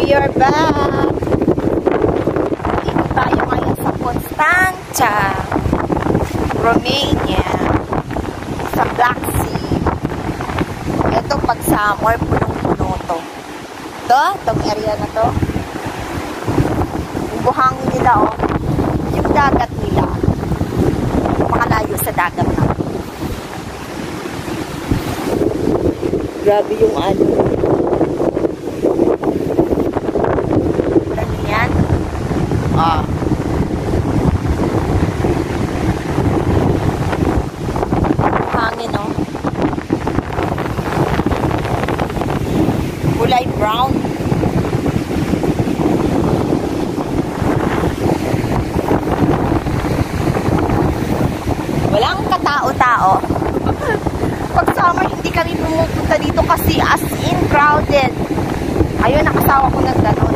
We are back. Dito tayo ngayon sa Constanta, Romania, sa Black Sea. Ito pag summer, punong-puno to. Itong area na to. Yung buhangin nila, oh. Yung dagat nila. Makalayo sa dagat na. Grabe yung ano. Ano yan? Ah. Hangin, oh. Kulay brown. Walang katao-tao. Pag summer, hindi kami pumupunta dito kasi as in crowded. Ayun, nakasawa ko ng ganon.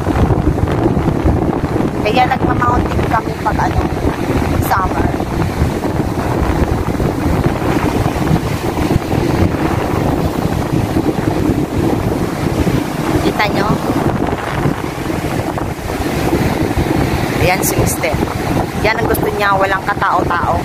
Kaya nagmamountain kami pag ano, summer. Kita nyo? Ayan si Mister. Yan ang gusto niya, walang katao-tao.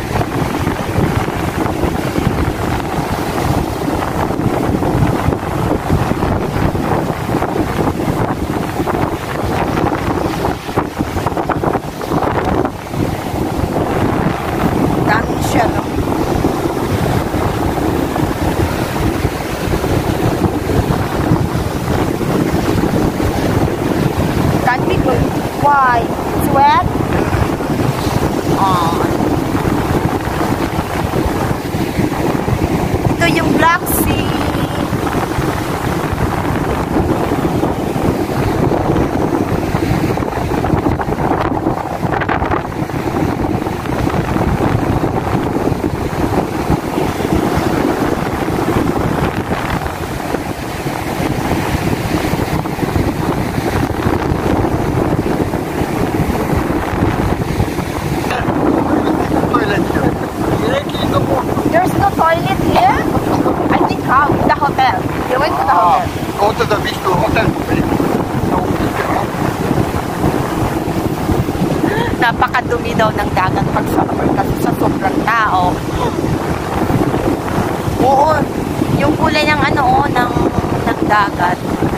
Why? It's wet? Oh. Ito yung Black Sea. There's no toilet here? I think how? In the hotel. You went to the hotel. Go to the beach to hotel. Napakadumi daw ng dagat pag summer kasi sa sobrang tao. Oo. Yung kulay ng ano, oh, ng dagat.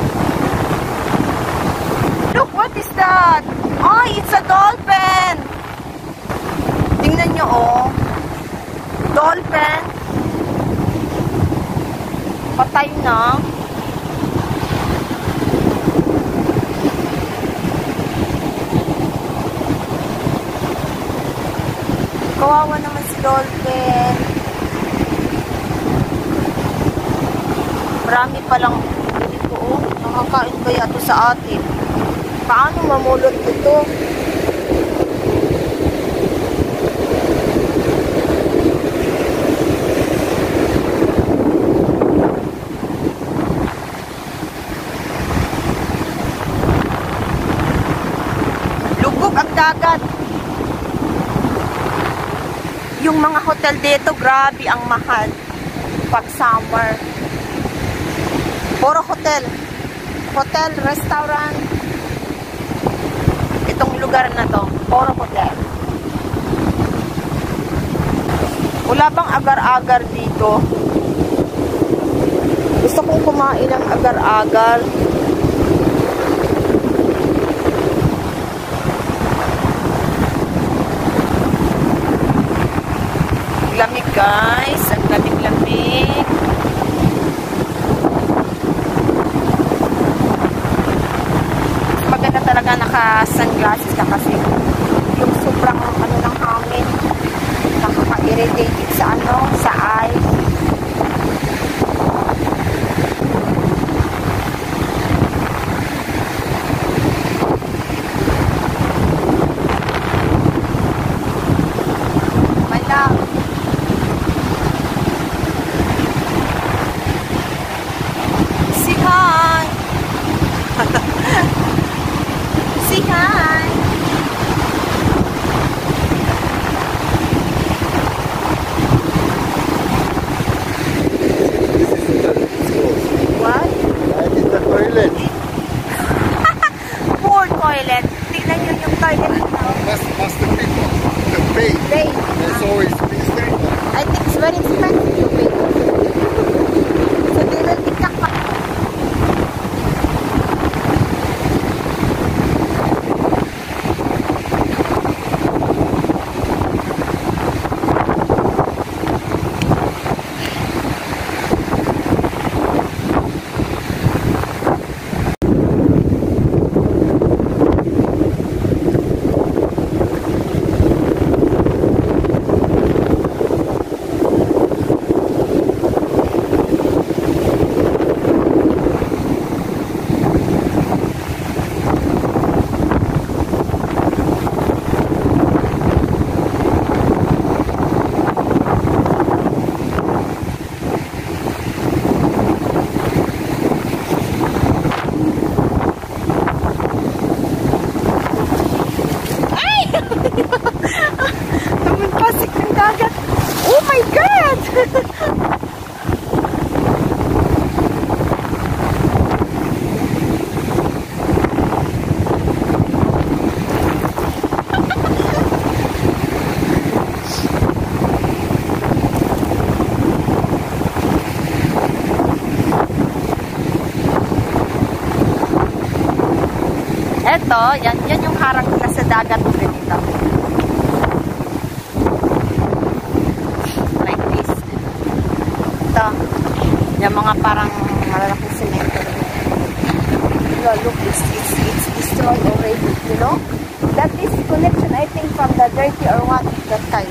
Look, what is that? Ay, it's a dolphin! Tingnan nyo, oh. Dolphin. Patay na. Kawawa naman si dolphin. Marami palang dito, oh. Nakakain kaya ito sa atin. Paano mamulot ito? Ang dagat. Yung mga hotel dito, grabe ang mahal pag summer. Puro hotel. Hotel, restaurant. Itong lugar na to, puro hotel. Wala bang agar-agar dito? Gusto kong kumain ng agar-agar. Lamig guys, ang lamig-lamig. Maganda talaga naka-sunglasses ka kasi yung sobrang ano ng hangin nakaka-irritated sa ano, sa eyes. Say hi. ganito, yan yung harang na sa dagat ganito. Like this. Ito, yung mga parang malalaking semento. Look, it's destroyed already, you know? That is connection, I think, from the dirty or what, that kind.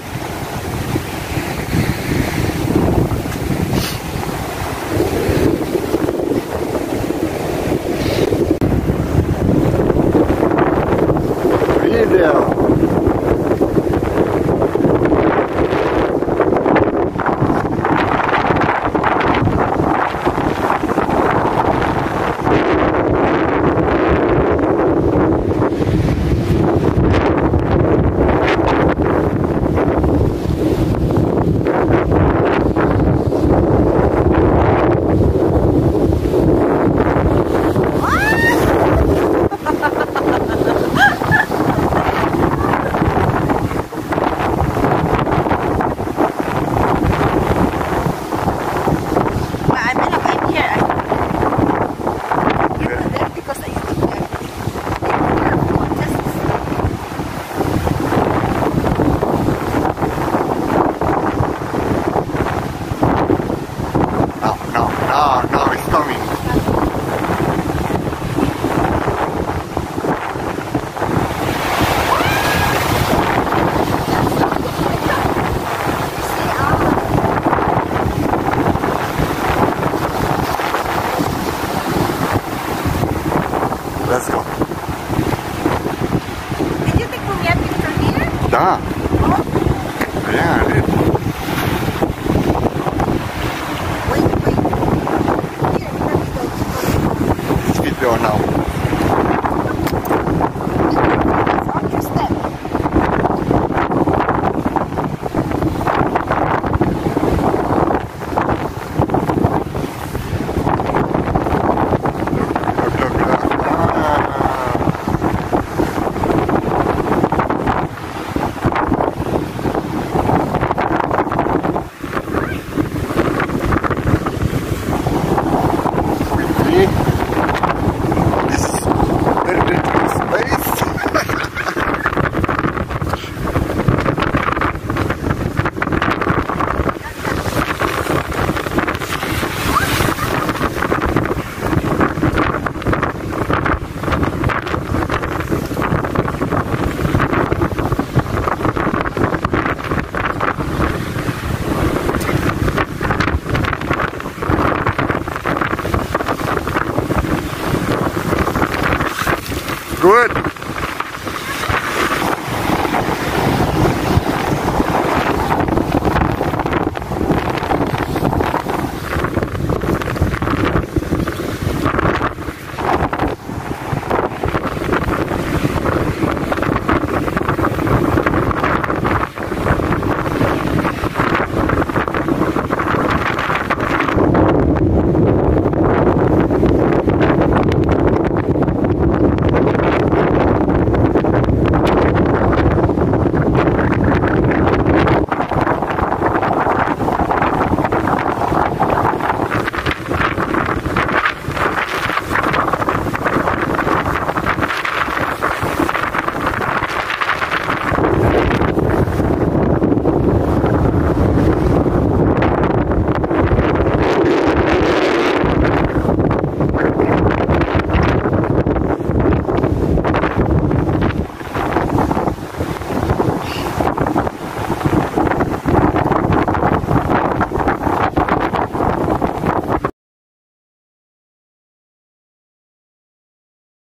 Let's go. Did you take me a picture here? Да. Yeah, I did. Wait. Here, It's video now. it's on your step. Good.